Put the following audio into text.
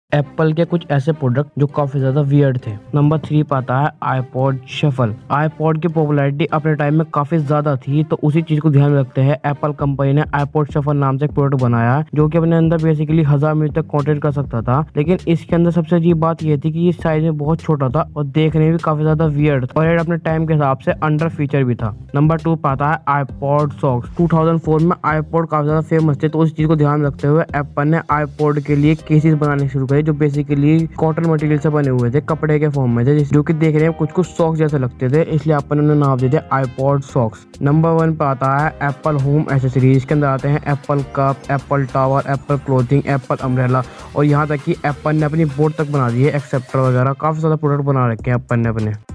Apple के कुछ ऐसे प्रोडक्ट जो काफी ज्यादा वियर्ड थे। नंबर 3 पे आता है आईपॉड शफल। आईपॉड की पॉपुलैरिटी अपने टाइम में काफी ज्यादा थी, तो उसी चीज को ध्यान में रखते हैं एप्पल कंपनी ने आईपॉड शफल नाम से एक प्रोडक्ट बनाया है, जो कि अपने अंदर बेसिकली 1000 मिनट तक कंटेंट कर सकता था। लेकिन इसके अंदर सबसे अजीब बात यह थी कि ये साइज में बहुत छोटा था और देखने में भी काफी ज्यादा वियर्ड और ये अपने टाइम के हिसाब से अंडर फीचर भी था। नंबर 2 पे आता है आईपॉड सॉक्स। 2004 में आईपॉड काफी ज्यादा फेमस थे, तो उस चीज को ध्यान रखते हुए एप्पल ने आईपॉड के लिए केसेस बनाने शुरू करे जो बेसिकली कॉटन मटेरियल से बने हुए थे, कपड़े के फॉर्म में थे, जो कि देखने में कुछ सॉक्स जैसे लगते थे, इसलिए एप्पल ने नाम दे दिया आईपॉड सॉक्स। नंबर 1 पे आता है एप्पल होम एसेसरीज। इसके अंदर आते हैं Apple cup, Apple tower, Apple clothing, Apple umbrella और यहाँ तक कि एप्पल ने अपनी बोर्ड तक बना दी है, एक्सेप्टर वगैरह काफी ज्यादा प्रोडक्ट बना रखे हैं एप्पल ने अपने।